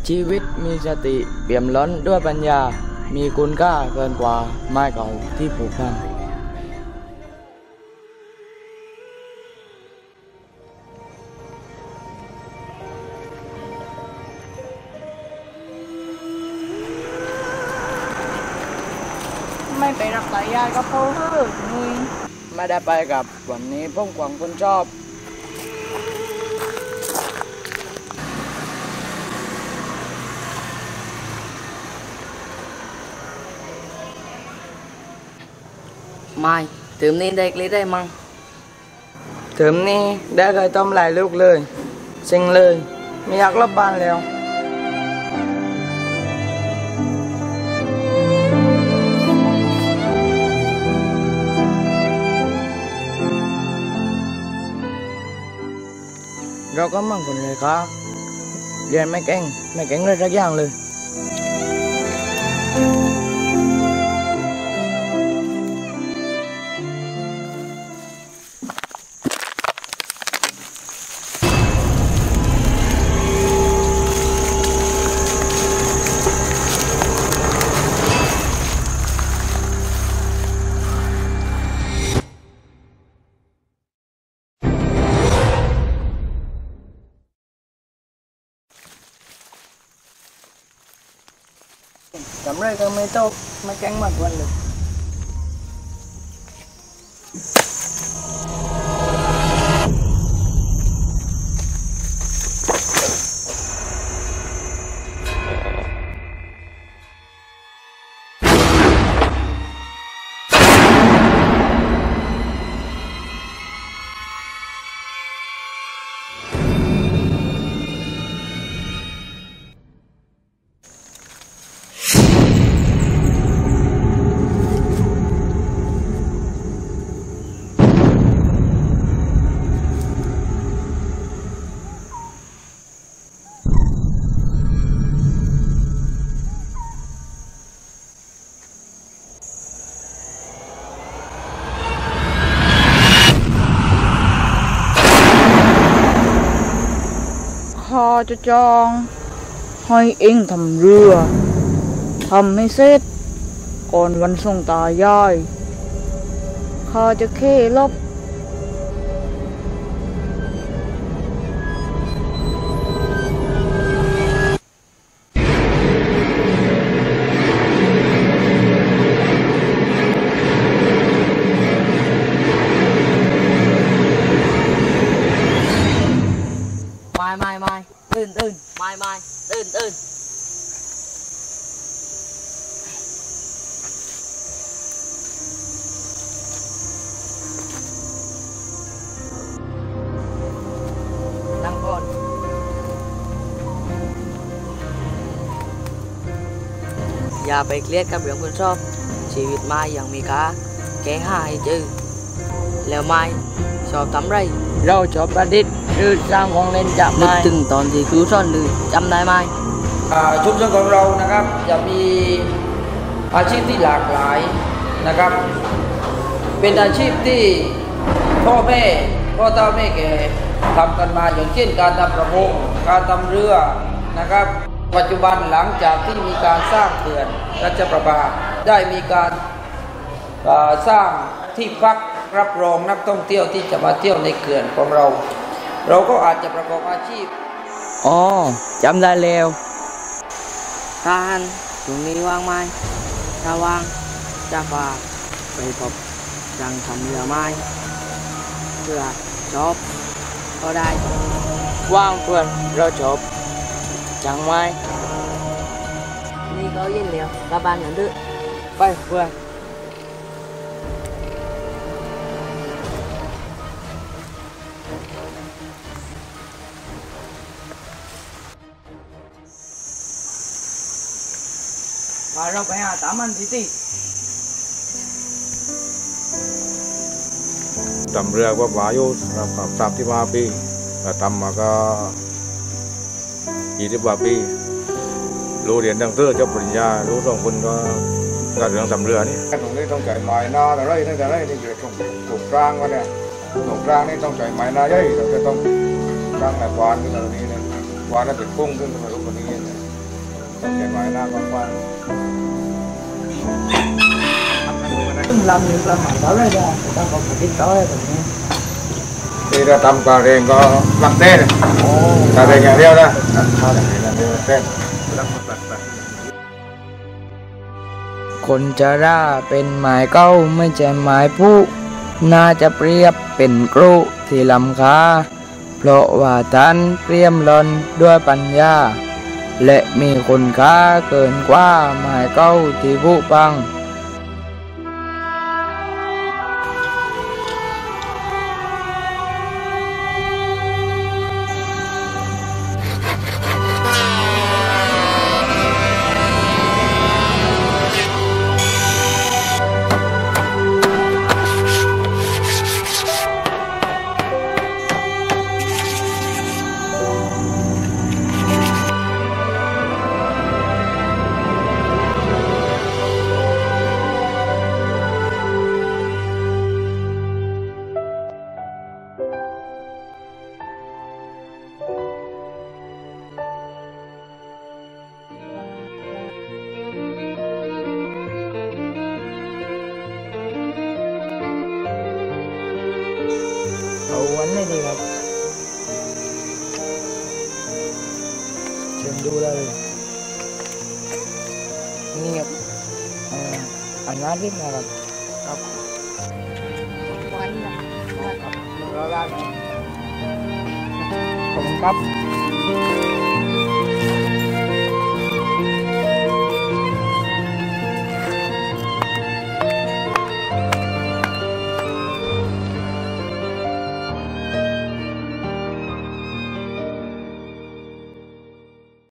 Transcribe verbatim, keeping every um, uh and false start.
ชีวิตมีสติเปี่ยมล้นด้วยปัญญามีคุณค่าเกินกว่าไม้เก่าที่ผุพังไม่ไปรักษายายก็เพราะเฮ้อนุยไม่ได้ไปกับวันนี้ผมหวังคุณชอบไม่เติมนี้ได้กลิได้มั้งเทอมนี้ได้เคยต้มหลายลูกเลยเซ็งเลยไม่อยากกลับบ้านแล้วเราก็มั่งคนเลยครับเรียนไม่เก่งไม่เก่งเลยสักอย่างเลยทำไรก็ไม่โตไม่แข็งมากวันเลยข้าจะจองให้เองทำเรือทำให้เสร็จก่อนวันส่งตายายข้าจะเค้ลบไม่ไม่ไม่ตื่นตื่นไม่ไม่ตื่นตื่นนั่งก่อนอย่าไปเครียดกับเรื่องคุณชอบชีวิตไม่ยังมีค่าแก้หายจื้อแล้วไม่ชอบทำไรเราชอบประดิษฐ์หรือสร้างของเล่นจากนึกไม้ถึงตอนที่ครูสอนเลยจำได้ไหมชุมชนของเรานะครับจะมีอาชีพที่หลากหลายนะครับเป็นอาชีพที่พ่อแม่พ่อตาแม่แก่ทำกันมาอย่างเช่นการทำประมงการทำเรือนะครับปัจจุบันหลังจากที่มีการสร้างเขื่อนราชประภาได้มีการสร้างที่พักรับรองนักท่องเที่ยวที่จะมาเที่ยวในเขื่อนของเราเราก็อาจจะประกอบอาชีพอ๋อจำได้แล้วทหารตรงนี้ว่างไหมถ้าว่างจะพาไปพบจังทำเรือไม้เพื่อจบก็ได้ว่างเพื่อนเราจบจังไหมนี่ก็ยินเดียวกลับบ้านกันเถอะไปเพื่อนเราไปหาตามันสิสิทำเรือว่าวายุสามที่มาปีทำมาก็ยี่สิบกว่าปีรู้เรียนดังเตอร์เจ้าปริญญารู้สองคนก็การเรื่องทำเรือนี่ตรงนี้ต้องใจไม้นาแต่ไรแต่ไรนี่อยู่ตรงตรงกลางวะเนี่ยตรงกลางนี่ต้องใจไม้นาใหญ่เราจะต้องกลางแบบวานขึ้นตรงนี้เนี่ยวานแล้วเป็นพุ่งขึ้นมาตรงนี้เขียนไว้หน้ากว้าง làm việc làm hàng đó đây ra người ta còn phải biết đó rồi nhé ๆที่เราทำกระเรงก็หลักเต้นกระเรงอย่างเดียวนะกระเรงอย่างเดียวเต้นคนจะร่าเป็นหมายเก้าไม่ใช่หมายผู้น่าจะเปรียบเป็นครูที่ลำคาเพราะว่าท่านเตรียมลนด้วยปัญญา และมีคุณค่าเกินกว่าหมายเก้าที่ผู้ฟัง เอาวันนี้ดีครับเชิญดูได้เลยนี่ครับเอ่ออันนั้นรีบนะครับครับวันนะครับรอได้ไหมขอบคุณครับ